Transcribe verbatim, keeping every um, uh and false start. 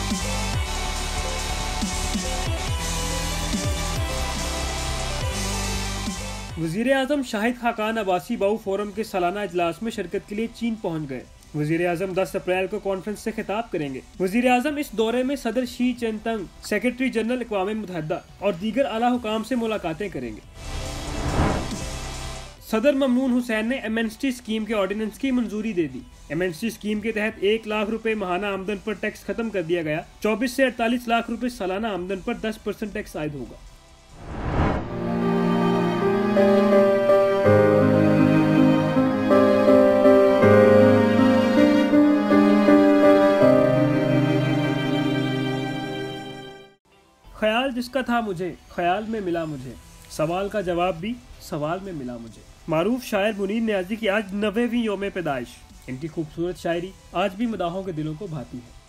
वज़ीर-ए-आज़म शाहिद खाकान अब्बासी बाऊ फोरम के सालाना इजलास में शिरकत के लिए चीन पहुंच गए। वज़ीर-ए-आज़म दस अप्रैल को कॉन्फ्रेंस से खिताब करेंगे। वज़ीर-ए-आज़म इस दौरे में सदर शी चिनफिंग, सेक्रेटरी जनरल अक़वाम मुत्तहिदा और दीगर आला हुकाम से मुलाकातें करेंगे। सदर ममनून हुसैन ने एमनेस्टी स्कीम के ऑर्डिनेंस की मंजूरी दे दी। एमनेस्टी स्कीम के तहत एक लाख रुपए महाना आमदन पर टैक्स खत्म कर दिया गया। चौबीस से अड़तालीस लाख रुपए सालाना आमदन पर दस परसेंट टैक्स आयद होगा। ख्याल जिसका था मुझे ख्याल में मिला मुझे, सवाल का जवाब भी सवाल में मिला मुझे। मारूफ शायर मुनीर नियाज़ी की आज नवेवीं यौम पैदाइश। इनकी खूबसूरत शायरी आज भी मदाहों के दिलों को भाती है।